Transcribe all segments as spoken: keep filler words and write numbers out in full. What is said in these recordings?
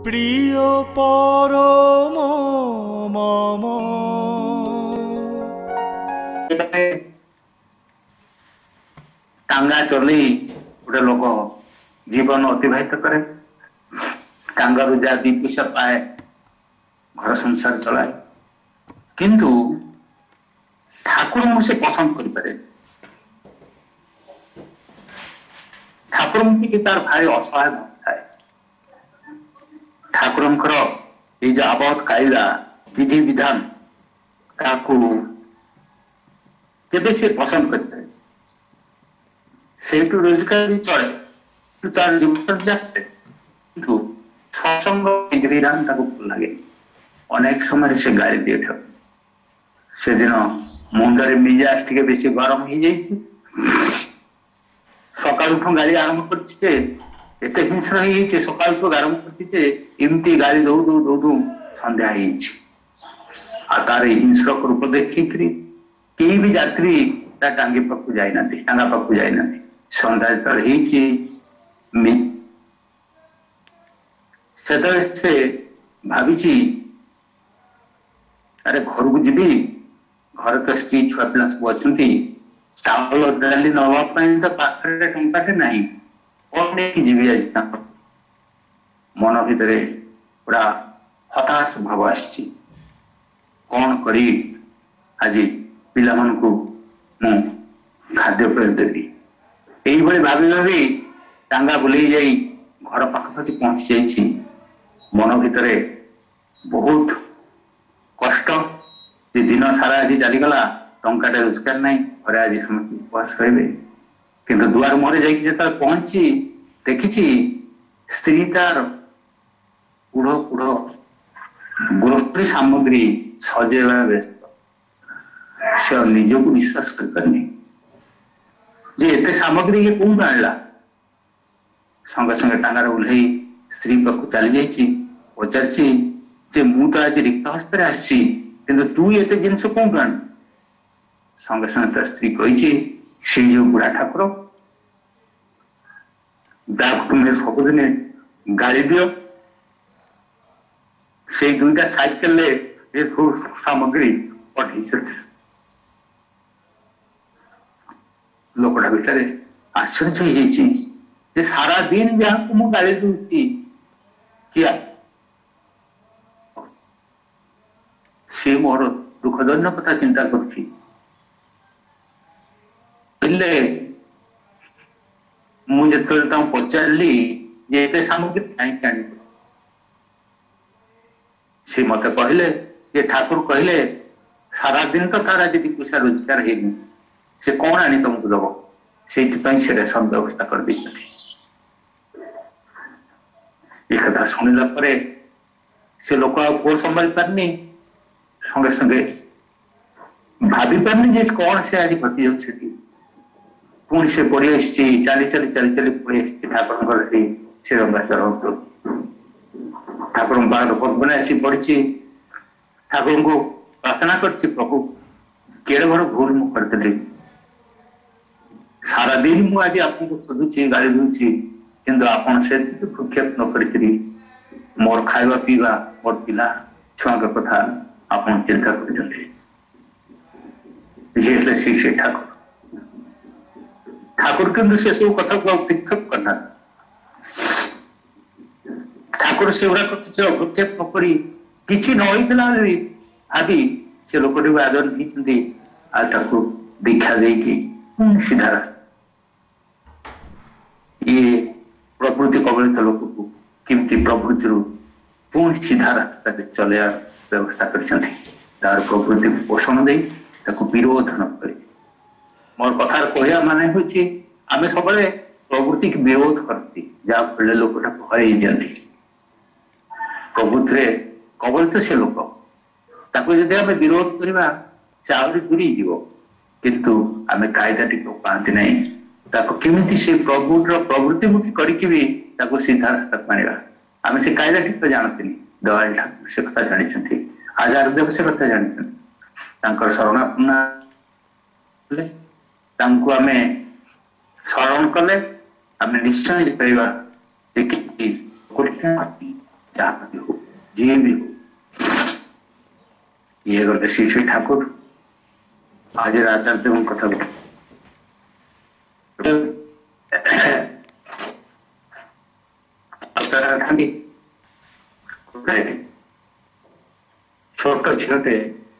প্রিয় পরম মম। টাঙ্গা চলি গোটে লোক জীবন অতিবাহিত করে, টাঙ্গারু যা ଦି ପଇସା ପାଏ ଘର ସଂସାର ଚଳାଏ, କିନ୍ତୁ ଠାକୁରଙ୍କୁ ସେ ପସନ୍ଦ କରିପାରେ। ଠାକୁରଙ୍କୁ ଟିକେ ତାର ଭାରି ଅସହାୟ ଥାଏ। ଠାକୁରଙ୍କର ଏଇ ଯୋଉ ଆବଦ୍ଧ କାଇଦା ବିଧି ବିଧାନ ତାକୁ କେବେ ସେ ପସନ୍ଦ କରିପାରେ। ସେଇଠୁ ରୋଜଗାର ବି ଚଳେ, ତାର ଜୀବନ ଯାଏ, କିନ୍ତୁ ସତ୍ସଙ୍ଗ ବିଧିବିଧାନ ତାକୁ ଭଲ ଲାଗେ। ଅନେକ ସମୟରେ ସେ ଗାଳି ଦିଏ ଠାକୁର। ସେଦିନ ମୁଣ୍ଡରେ ମିଜାଜ ଟିକେ ବେଶୀ ଗରମ ହେଇଯାଇଛି, ସକାଳୁଠୁ ଗାଳି ଆରମ୍ଭ କରିଛି ଯେ ଏତେ ହିଂସ୍ର ହେଇଯାଇଛି, ସକାଳୁଠୁ ଆରମ୍ଭ କରିଛି ଯେ ଏମିତି ଗାଳି ଦଉ ଦଉ ଦଉ ଦଉ ସନ୍ଧ୍ୟା ହେଇଯାଇଛି। ଆଉ ତାର ଏଇ ହିଂସ୍ର ରୂପ ଦେଖିକିରି କେହି ବି ଯାତ୍ରୀ ତା ଟାଙ୍ଗି ପାଖକୁ ଯାଇନାହାନ୍ତି, ଟାଙ୍ଗା ପାଖକୁ ଯାଇନାହାନ୍ତି। ସନ୍ଧ୍ୟା ଯେତେବେଳେ ହେଇଛି ସେତେବେଳେ ସେ ଭାବିଛି ଆରେ ଘରକୁ ଯିବି, ଘରେ ତ ସ୍ତ୍ରୀ ଛୁଆ ପିଲା ସବୁ ଅଛନ୍ତି, ଚାଉଳ ଡାଲି ନବା ପାଇଁ ତ ପାଖରେ ଟଙ୍କାଟେ ନାହିଁ, କଣ ନେଇକି ଯିବି ଆଜି। ତାଙ୍କ ମନ ଭିତରେ ପୁରା ହତାଶ ଭାବ ଆସିଛି। କଣ କରି ଆଜି ପିଲାମାନଙ୍କୁ ମୁଁ ଖାଦ୍ୟପେୟ ଦେବି। ଏଇଭଳି ଭାବି ଭାବି ଟାଙ୍ଗା ବୁଲେଇ ଯାଇ ଘର ପାଖାପାଖି ପହଞ୍ଚି ଯାଇଛି। ମନ ଭିତରେ ବହୁତ କଷ୍ଟ ଯେ ଦିନ ସାରା ଆଜି ଚାଲିଗଲା, ଟଙ୍କାଟେ ରୋଜଗାର ନାହିଁ, ଘରେ ଆଜି ସମସ୍ତେ ଉପବାସ ରହିବେ। କିନ୍ତୁ ଦୁଆର ମୁହଁରେ ଯାଇକି ଯେତେବେଳେ ପହଞ୍ଚି ଦେଖିଛି ସ୍ତ୍ରୀ ତାର କୁଢ଼ କୁଢ଼ ଗ୍ରୋସରୀ ସାମଗ୍ରୀ ସଜେଇବା ବ୍ୟସ୍ତ। ସେ ନିଜକୁ ବିଶ୍ୱାସ କରିପାରୁନି ଯେ ଏତେ ସାମଗ୍ରୀ ଇଏ କୋଉଠୁ ଆଣିଲା। ସଙ୍ଗେ ସଙ୍ଗେ ଟାଙ୍ଗାରେ ଓହ୍ଲେଇ ସ୍ତ୍ରୀ ପାଖକୁ ଚାଲି ଯାଇଛି, ପଚାରିଛି ଯେ ମୁଁ ତ ଆଜି ରିକ୍ତ ହସ୍ତରେ ଆସିଛି, କିନ୍ତୁ ତୁ ଏତେ ଜିନିଷ କୋଉଠୁ ଆଣୁ। ସଙ୍ଗେ ସଙ୍ଗେ ତା ସ୍ତ୍ରୀ କହିଛି ସେଇ ଯୋଉ ବୁଢା ଠାକୁର, ଯାହାକୁ ତୁମେ ସବୁଦିନେ ଗାଳି ଦିଅ, ସେଇ ଦୁଇଟା ସାଇକେଲରେ ଏ ସବୁ ସାମଗ୍ରୀ ପଠେଇଛନ୍ତି। ଲୋକଟା ଭିତରେ ଆଶ୍ଚର୍ଯ୍ୟ ହେଇଯାଇଛି ଯେ ସାରା ଦିନ ଯାହାକୁ ମୁଁ ଗାଳି ଦଉଛି କିଆ ସେ ମୋର ଦୁଃଖଜନକ କଥା ଚିନ୍ତା କରୁଛି। ହେଲେ ମୁଁ ଯେତେବେଳେ ତାଙ୍କୁ ପଚାରିଲି ଯେ ଏତେ ସାମଗ୍ରୀ କାହିଁକି ଆଣିବ, ସେ ମତେ କହିଲେ ଯେ ଠାକୁର କହିଲେ ସାରା ଦିନ ତ ତାର ଆଜି ଦି ପଇସା ରୋଜଗାର ହେଇନି, ସେ କଣ ଆଣି ତମକୁ ଦବ, ସେଇଥିପାଇଁ ସେ ରେସନ ବ୍ୟବସ୍ଥା କରିଦେଇଛନ୍ତି। ଏ କଥା ଶୁଣିଲା ପରେ ସେ ଲୋକ ଆଉ ପୁଅ ସମ୍ଭାଳି ପାରିନି, ସଙ୍ଗେ ସଙ୍ଗେ ଭାବି ପାରିନି ଯେ କଣ ସେ ଆଜି ଘଟି ଯାଉଛି ସେଠି। ପୁଣି ସେ ପଡି ଆସିଛି, ଚାଲି ଚାଲି ଚାଲି ଚାଲି ପଡି ଆସିଛି ଠାକୁରଙ୍କର ସେଇ ଶ୍ରୀରଙ୍ଗା ଚରଣକୁ। ଠାକୁରଙ୍କ ପାଖରେ ପଦ୍ମରେ ଆସି ପଡିଛି, ଠାକୁରଙ୍କୁ ପ୍ରାର୍ଥନା କରିଛି, ପ୍ରଭୁ କେଡେ ବଡ ଭୁଲ ମୁଁ କରିଥିଲି। ସାରା ଦିନ ମୁଁ ଆଜି ଆପଣଙ୍କୁ ଶୋଧୁଛି, ଗାଳି ଦଉଛି, କିନ୍ତୁ ଆପଣ ସେତିକି ଭୃକ୍ଷେପ ନ କରିକିରି ମୋର ଖାଇବା ପିଇବା, ମୋର ପିଲା ଛୁଆଙ୍କ କଥା ଆପଣ ଚିନ୍ତା କରୁଛନ୍ତି। ଯିଏ ହେଲେ ସେ ସେ ଠାକୁର ଠାକୁର କିନ୍ତୁ ସେସବୁ କଥାକୁ ଆଉ ବିକ୍ଷେପ କରିନାହାନ୍ତି। ଠାକୁର ସେଗୁଡାକ କିଛି ଅଭକ୍ଷେପ ନ କରି କିଛି ନ ହେଇଥିଲା ଭାବି ସେ ଲୋକଟିକୁ ଆଦର ଦେଇଛନ୍ତି, ଆଉ ତାକୁ ଦୀକ୍ଷା ଦେଇକି ସିଧା ଇଏ ପ୍ରକୃତି କବଳିତ ଲୋକକୁ କେମିତି ପ୍ରକୃତିରୁ ପୁଣି ସିଧା ରାସ୍ତାରେ ଚଲେଇବା ବ୍ୟବସ୍ଥା କରିଛନ୍ତି। ତାର ପ୍ରକୃତିକୁ ପୋଷଣ ଦେଇ ତାକୁ ବିରୋଧ ନ କରି। ମୋର କଥାର କହିବା ମାନେ ହେଉଛି ଆମେ ସବୁବେଳେ ପ୍ରକୃତିକୁ ବିରୋଧ କରନ୍ତି, ଯାହା ଫଳରେ ଲୋକଟାକୁ ହରେଇ ଦିଅନ୍ତି। ପ୍ରକୃତିରେ କବଳିତ ସେ ଲୋକ, ତାକୁ ଯଦି ଆମେ ବିରୋଧ କରିବା ସେ ଆହୁରି ଦୂରେଇ ଯିବ। କିନ୍ତୁ ଆମେ କାଇଦା ଟିକେ ପାଆନ୍ତି ନାହିଁ, ତାକୁ କେମିତି ସେ ପ୍ରଭୁର ପ୍ରବୃତ୍ତିମୁଖୀ କରିକି ବି ତାକୁ ସିଧା ରାସ୍ତାକୁ ଆଣିବା। ଆମେ ସେ କାଇଦା ଟିକେ ଜାଣନ୍ତିନି। ଦୟାଳ ଠାକୁର ସେ କଥା ଜାଣିଛନ୍ତି, ଆଚାର୍ଯ୍ୟ ଦେବ ସେ କଥା ଜାଣିଛନ୍ତି। ତାଙ୍କର ଶରଣାପନ୍ନ ତାଙ୍କୁ ଆମେ ସ୍ମରଣ କଲେ ଆମେ ନିଶ୍ଚୟ ଜାଣିପାରିବା ଯେ जहाँ भी हो जी भी हो ये गले श्री श्री ठाकुर आज आचार्य कथा छोट झीटे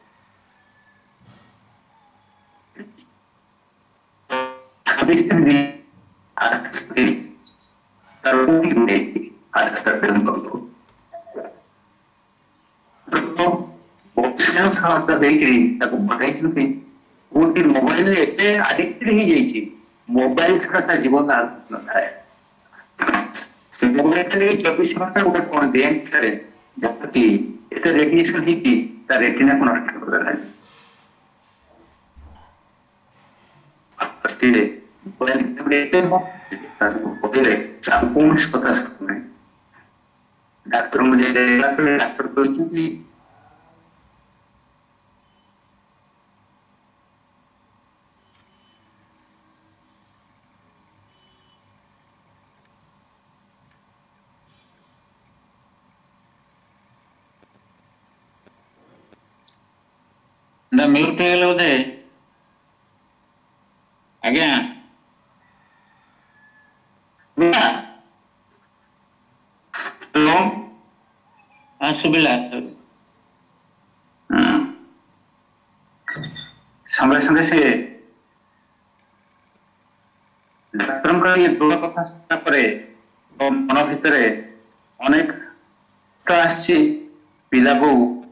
मोबाइल एते आडिक्टेड ही जाइए मोबाइल छड़ा जीवन न थाए मोबाइल चौबीस घंटा गोटे कौन गेम खेले जहाँकि एते रेडिएशन ही रेटिना को नष्ट कर कौन कथा डाक्तर मुझे डाक्तर कहते म्यूट हो बोधे आज्ञा हेलो हाँ सुबिला संगे संगे से डाक्टर का ये दो कथा सुनना पड़े तो मन भितर अनेक पिला को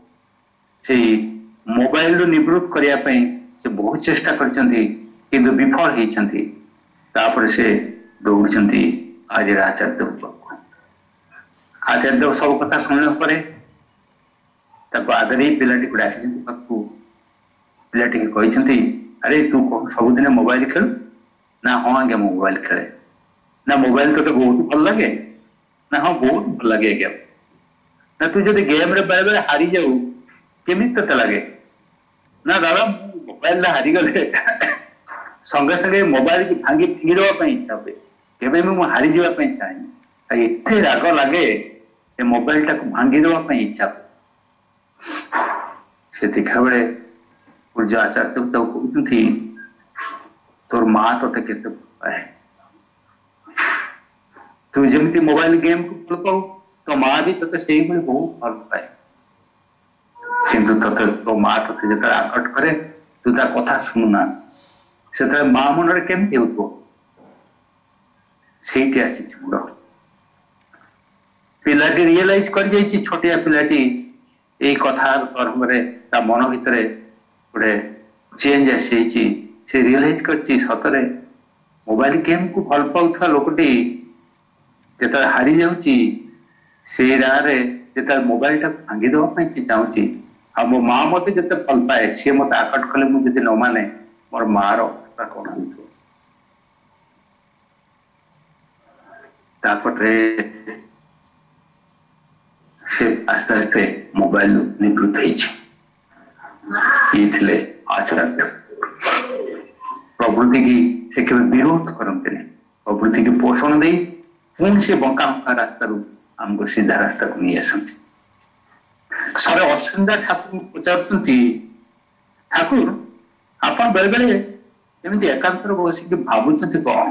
मोबाइल रु निवृत्त करने से बहुत चेष्टा कर विफल होती से दौड़ आज आचार्य आचार्य सब कथा शुणा पर आगे पिलाटी को डाक पिलाटी कहते अरे तू सबुदिन मोबाइल खेल ना हाँ आज्ञा मोबाइल खेले ना मोबाइल तो बहुत भल लगे ना हाँ बहुत भल लगे आज्ञा ना तू जो गेम रे बेले बेले हारी जाऊ केमी ते लगे ना दादा मोबाइल हारी गले संगे संगे मोबाइल की भांगी फिंगी देवाई इच्छा हुए केवे मुझे हारी जावाई चाहे एत राग लगे मोबाइल टाक भांगी देवाई इच्छा हुए से देखा बेले पूज्य आचार्य कहते तोर माँ तोते के पाए तू जमी मोबाइल गेम को भल पाऊ तो माँ भी ते से बहुत भल पाए किंतु ते तो माँ ते जो आकट करे तू ता कथा शुणुना से माँ मन केमती हो मुंड पिलाटी रियलाइज कर छोटिया पिलाटी यही कथा कर्म मन भितर गोटे चेंज आसी से रियलाइज कर सतरे मोबाइल गेम को भल पाउथा लोकटी जो हारी जाऊँगी से रारे जो मोबाइल टाक भांगी देवाई चाहूँगी आ मो माँ मत जो भल पाए सी मत आकट कले मुझे न माने मोर मार अवस्था कौन हो से आस्ते आस्ते मोबाइल निवृत्त ये आचार्य प्रवृत्ति की से केवल विरोध करते प्रवृत्ति की पोषण दे पुणी से बंका बंका रास्ता आमको सीधा रास्ता को नहीं आसती सारे अश्विंदा ठाकुर पचार ठाकुर आप बेले बेले एमती एकांतर बसिक भावुं कौन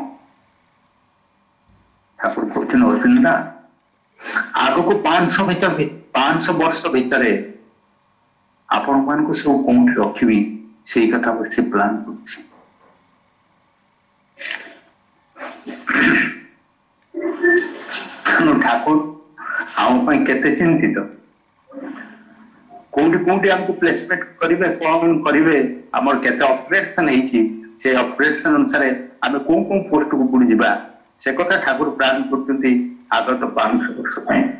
ठाकुर कहते अश्विंदा आग को पांच सौ भर पांच सौ वर्ष भितर आपण मान को सब कौन रखी से कथा बस प्लान कर ठाकुर आम केते चिंतित कौटी कौटी आमको प्लेसमेंट करेंगे कौन करेंगे आमर केते ऑपरेशन है ऑपरेशन अनुसार आम कौ कौ पोस्ट को बुड़ी जावा से कथा ठाकुर प्लान करते आगत पांच वर्ष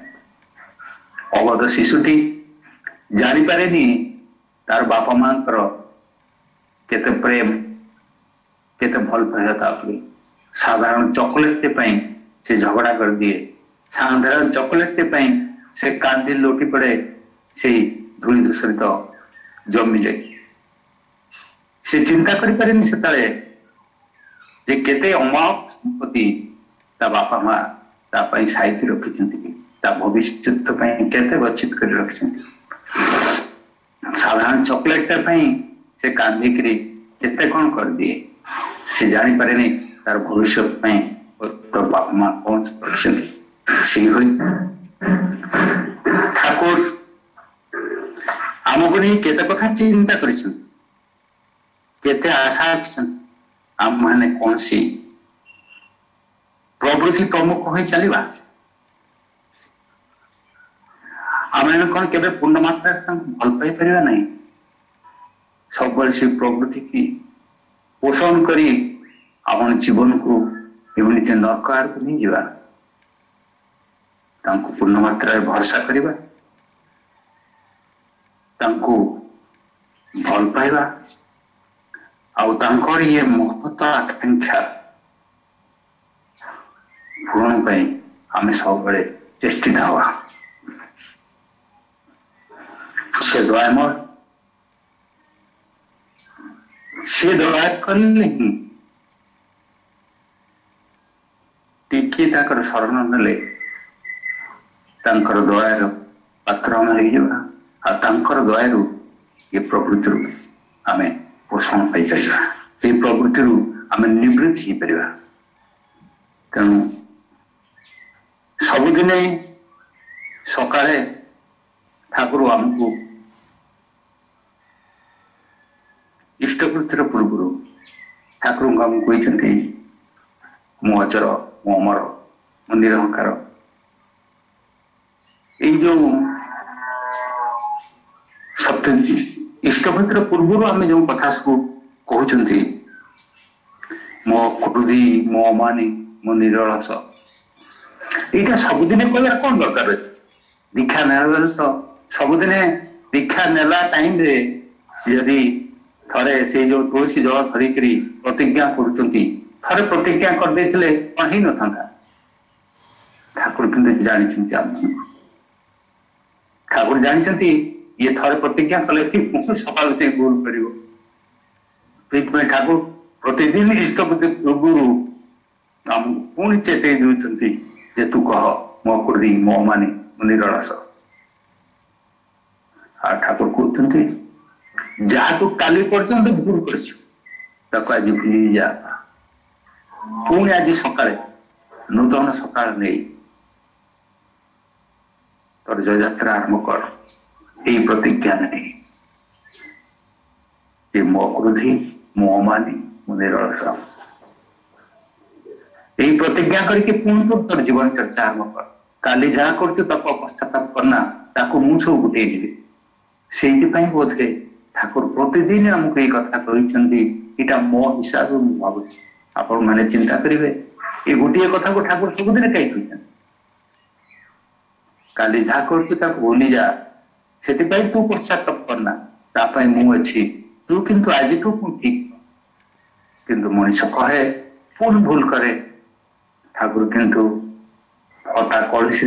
अवध शिशुटी जापारे तार बापा माँ केते प्रेम केते भल पाइता साधारण चॉकलेट से झगड़ा कर दिए साधारण चॉकलेट से कांदी लोटी पड़े से धूली दूषित जमी जाए से चिंता करें से केते अमाप संपत्ति ता बापा माँ साइती रखी भविष्य केते गच्छित कर रखछन साधारण चॉकलेट से कांदिकी केते कौन कर दिए से जानी पारे नहीं तार भविष्य तो बाप माँ कौन ठाकुर आमको नहीं केते कथा चिंता कर केते आशा रखछन आम माने कौन सी प्रवृत्ति प्रमुख हो चलवा आम कौन के पूर्ण मात्रा भल पाई पार नहीं सब से प्रवृत्ति की पोषण करी अपन जीवन को एमती नरक आड़ को नहीं जावा पूर्ण मात्रा भरसा करवा भल पाइबा आउर ये महत्व आकांक्षा पूरण पाई आम सब चेष्टित हवा से दया मोर से दया कले टिके शरण नेले दयार पात्र आम दयारू ये प्रवृत्ति आम पोषण पाई ये प्रवृत्ति आम निवृत्ति हो पार तेणु सबुदिने सकाळे ठाकुर आमको इष्टकृतिर पूर्व ठाकुर आम कहते मु अचर मु अमर मु निरहंकार ये जो सत्य इष्टकृतिर पूर्व आम जो कथा सब कहते मो क्रोधी मो अमानी मो निरलस यहाँ सबुदिने कहला कौन दरकार अच्छे दीक्षा ने तो सबुदिने दीक्षा नेला टाइम रे यदि थरे से जो तुलसी जल धरिकी प्रतिज्ञा करुँचे थरे प्रतिज्ञा करदे कौन ही न था ठाकुर किंतु जानी ठाकुर जानते ये थरे प्रतिज्ञा कले सका से भूल कर ठाकुर प्रतिदिन इष्टपति गुरु आम पुणी चेतई दौरान जे तू कह मो क्रोधी मो मानी मो निरलस ठाकुर कहते जहाँ तू काली पर्यंत भूल कर आज भूली जा पुणी आज सका नूतन सका नहीं तोर जय यात्रा आरंभ कर यही प्रतिज्ञा नहीं जे मो क्रोधी मो अमानी मो निरलस यही प्रतिज्ञा करके पुणी तो तोर जीवन चर्चा आरंभ कर काली जहाँ कर पश्चाताप करना ताको मु सब गुटे से बोधे ठाकुर प्रतिदिन आमको ये कथा कहते मो हिसाब से मुझे भावुँ आपण मैंने चिंता करेंगे ये गोटे कथा को ठाकुर सबुदिन कहीं कहते काली जहाँ कर भूली जा से तू पश्चाताप करना तापाई मु अच्छी तू किंतु आज तू ठीक किंतु मनीष कहे पुणी भूल करे ठाकुर किंतु हटा कलसी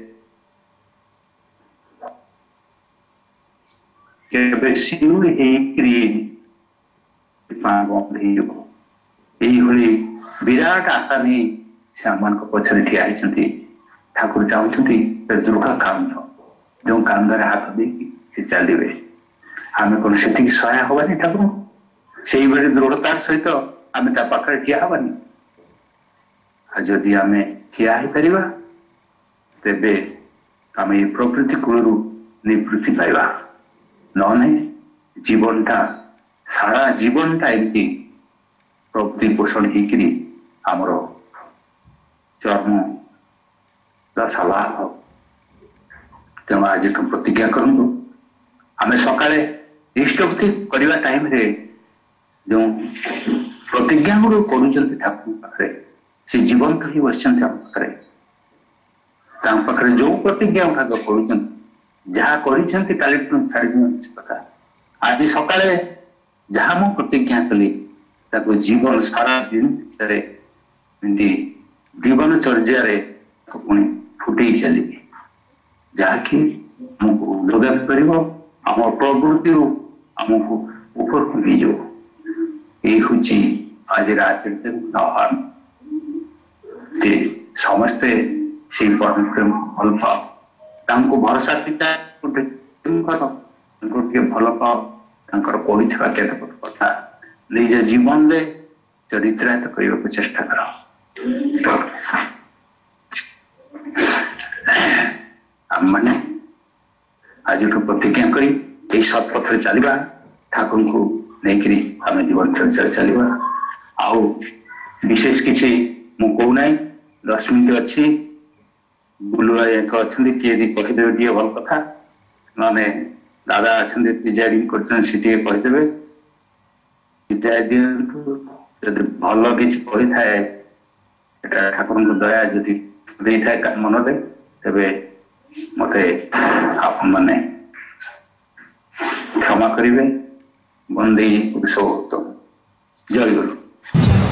विराट आशा नहीं से आम पछरे ठिया ठाकुर चाहते दृढ़ कांध जो कांधे हाथ दे चलिए आम कौन से सहाय हवानी ठाकुर से दृढ़तार सहित आम पाखे ठिया हवानी जदि आम ठिया हो पार तेबे आम ये प्रकृति कूल निवृत्ति पाइबा न जीवनटा सारा जीवनटा एमती प्रकृति पोषण होकरी आमर चर्म दशा लाभ तेणु आज प्रतिज्ञा करूँ आम सका इष्टभूति करने टाइम रे जो प्रतिज्ञा गुड़ कर ठाकुर पाखे से जीवन तो ही बस पाखे पाखे जो प्रतिज्ञा गुड़ाक कर जहाँ कर कथा आज सका जहाँ मु प्रतिज्ञा कली जीवन सारा दिन जीवन चर्या पुणी फुटे चली जहाँकि आमको लगा पार आम प्रवृत्ति आमको ऊपर को ले जाओ ये हूँ आज आचरित आह्वान समस्ते से परम प्रेम भल पाओ तांको भरोसा पिता प्रेम कर तांको के भल पाओ तांकर कोइथवा के कथा निज जीवन ले चरित्रायत करने को चेष्टा करो मैंने आज प्रतिज्ञा करी यही सत्पथ चलवा ठाकुर को लेकिन आम जीवन चर्चा चलवा आउ विशेष किसी मु कहूना दस मिनिट अच्छी बुलुआ अच्छा किए कहीदेवे टे भल कथा मैंने दादा अच्छा प्रिजाइडिंग करदेवे विदाय दिंतु जब भल किसी कही थाए ठाकुर दया जदि था मन में तेरे मत आप मैंने क्षमा करेंगे बंदे पुरुषोत्तम जय गुरु।